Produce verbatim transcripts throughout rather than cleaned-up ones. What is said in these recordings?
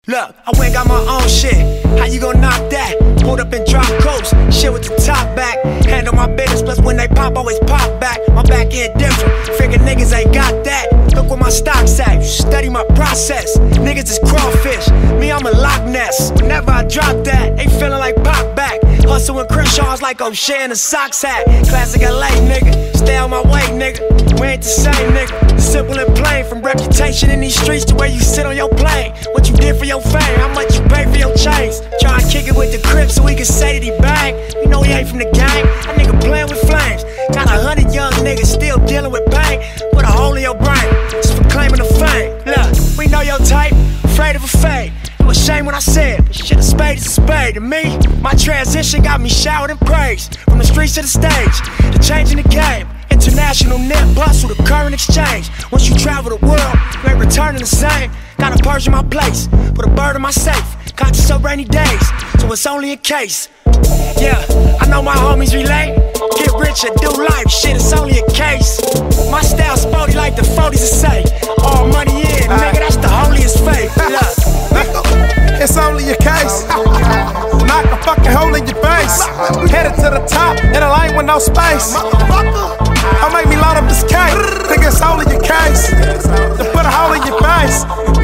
Look, I went got my own shit. How you gon' knock that? Pulled up and drop coast. Shit with the top back. Handle my business, plus when they pop, always pop back. My back end different. Figure niggas ain't got that. Look where my stock's at. You study my process. Niggas is crawfish. Me, I'm a Loch Ness. Whenever I drop that, they feeling like pop back. Hustle with Crenshaw's like O'Shea in a socks hat. Classic L A, nigga. Stay on my way, nigga. We ain't the same, nigga. Simple and plain. From reputation in these streets to where you sit on your plane. What you did for your fame, how much you pay for your chains. Try and kick it with the Crips so we can say that he bang. You know he ain't from the gang, that nigga playing with flames. Got a hundred young niggas still dealing with pain. Put a hole in your brain, just for claiming the fame. Look, we know your type, afraid of a fade. It was shame when I said, but shit, a spade is a spade. To me, my transition got me showered in praise. From the streets to the stage, the change in the game. International net bust with a current exchange. Once you travel the world, you ain't returning the same. Gotta purge in my place, put a bird in my safe. Conscious of rainy days, so it's only a case. Yeah, I know my homies relate. Get rich or do life, shit, it's only a case. My style sporty like the forties would say. All money in, nigga, that's the holiest faith. Look, it's only a case. Knock a fucking hole in your face. Headed to the top in a lane with no space. Don't make me load up this cake. Think it's only a case. To put a hole in your face.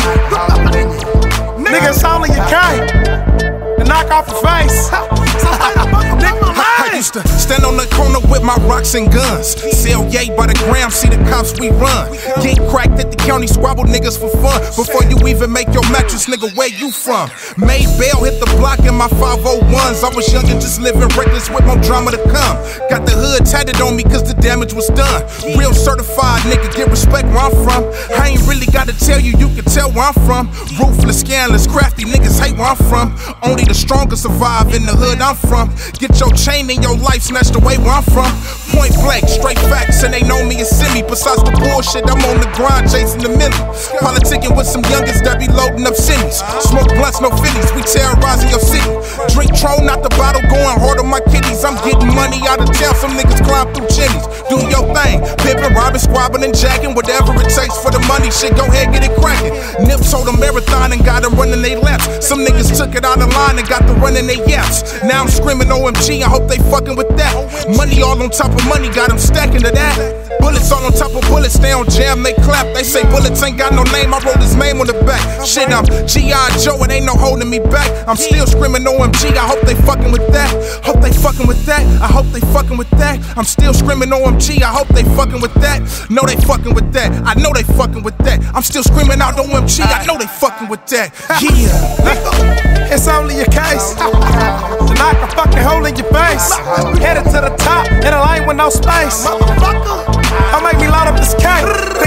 Nigga, it's only a cake. To knock off your face. I used to stand on the corner with my rocks and guns. Sell yay by the gram, see the cops we run. Get cracked at the county, squabble niggas for fun. Before you even make your mattress, nigga, where you from? Made bail, hit the block in my five oh ones. I was young and just living reckless with more drama to come. Got the hood tatted on me cause the damage was done. Real certified nigga, get respect where I'm from. I ain't really gotta tell you, you can tell where I'm from. Ruthless, scandalous, crafty niggas hate where I'm from. Only the strongest survive in the hood I'm from. Get your chain in your life snatched away where I'm from. Point blank, straight facts, and they know me and see me. Besides the bullshit, I'm on the grind chasing the milli. Politicking with some youngins that be loading up cities. Smoke blunts, no fillies, we terrorizing your city. Drink Tron out the bottle, going hard on my kiddies. I'm getting money out of town, some niggas climb through chimneys. Do your thing, pimpin', robbing, squabbing, and jacking. Whatever it takes for the money, shit, go ahead, get it cracking. Nip told a marathon and got them running they laps. Some niggas took it out of line and got the running they yaps. Now I'm screaming O M G, I hope they fucking with that. Money all on top of money, got them stacking to that. Bullets all on top of bullets, they on jam, they clap. They say bullets ain't got no name, I wrote his name on the back. Shit, I'm G I Joe, it ain't no holding me back. I'm still screaming O M G, I hope they fucking with that. Hope they fucking with that, I hope they fucking with that. I'm still screaming O M G, I hope they fucking with that. Know they fucking with that, I know they fucking with that. I'm still screaming out O M G, I know they fucking with that. Yeah, it's only a case. To knock a fucking hole in your face. Headed to the top in a lane with no space. Don't make me load up this cake.